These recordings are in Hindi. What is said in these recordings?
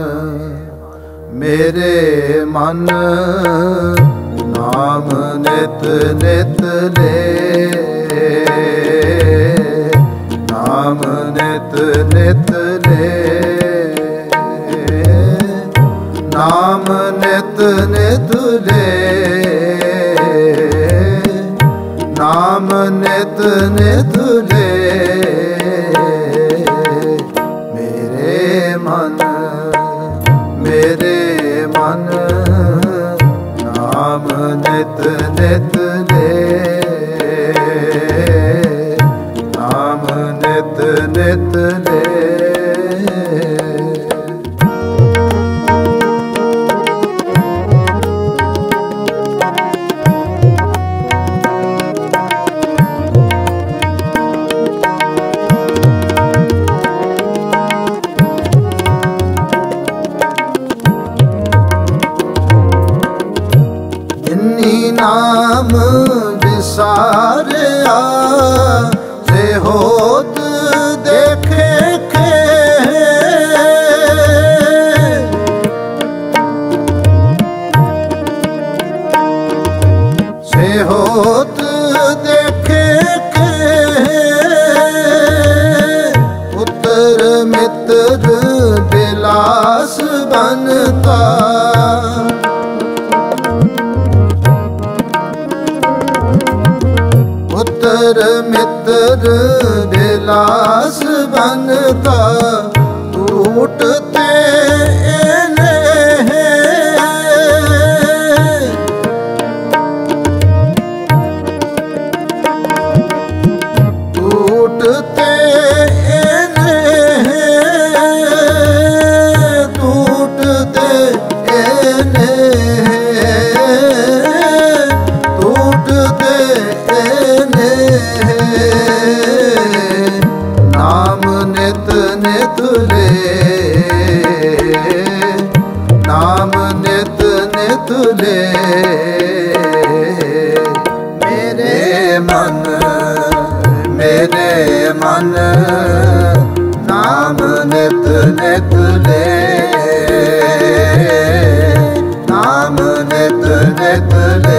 मेरे मन नाम नित नित ले, नाम नित नित ले, नाम नित नित ले, नाम नित नित ले। मेरे मन नाम नित नित ले, नाम नित नित ले। नाम विसारिया से होत देखे खे, से होत देखे खे, पुत्र मित्र बिलास बनता, पुत्र मित्र बिलास बनता, टूटते टूटते टूटते नाम नित नित ले, नाम नित नित ले। मेरे मन नाम नित नित ले, नाम नित नित ले।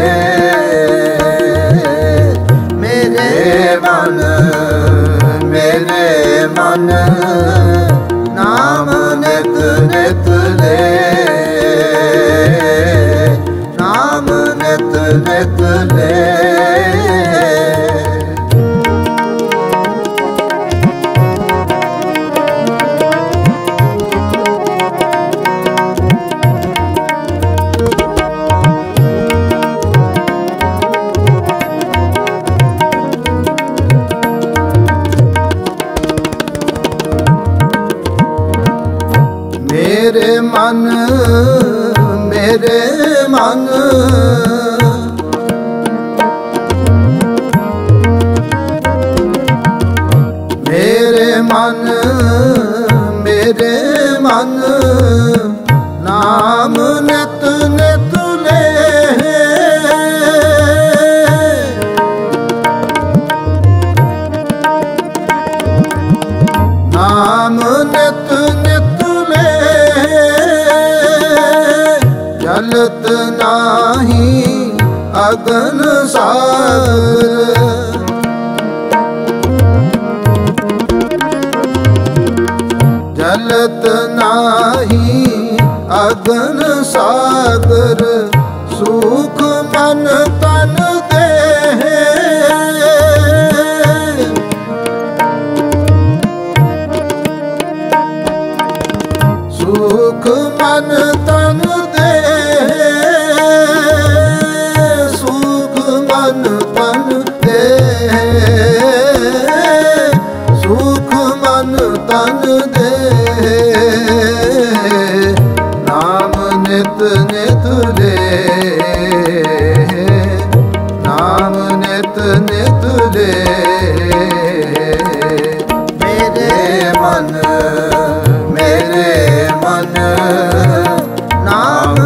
मेरे मन नाम नित नित ले, नाम नित नित ले। मेरे मन मेरे मन नाम नित नित ले, नाम नित नित ले। जलत नाही अगन सागर, जलत नाही अगन सागर, सुख मन तन दे, सुख मन तन दे, सुख मन तन दे, सुख मन तन दे। नाम नित नित ले, नाम नित नित ले। मेरे मन नाम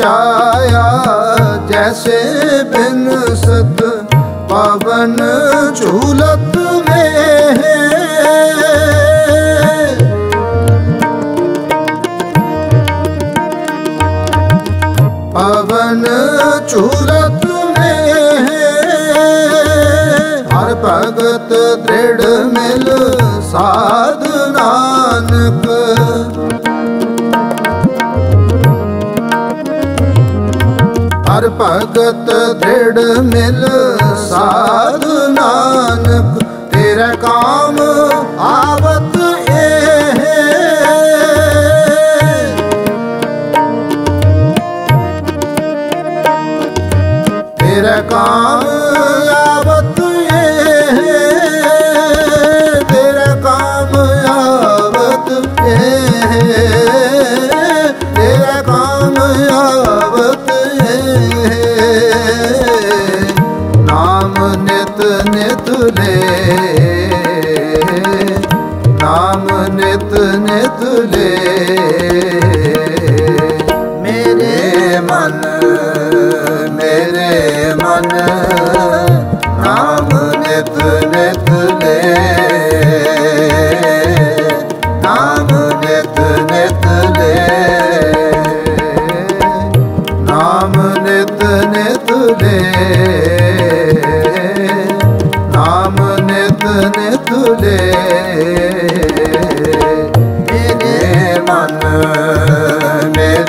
छाया जैसे बिनसत पवन झूलत में है। पवन झूलत में है हर भगत दृढ़ मिल साध नानक। हर भगत दृढ़ मिल साध नानक। तेरे काम आवत है तेरे काम आवत है। तेरे काम आवत है तेरे काम आवत नाम नित नित ले। नाम नित नित ले। मेरे मन नाम नित नित ले। नाम नित नित ले। नाम नित नित ले। नाम नित नित ले। मेरे मन